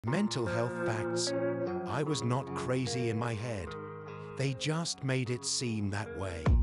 Mental health facts. I was not crazy in my head. They just made it seem that way.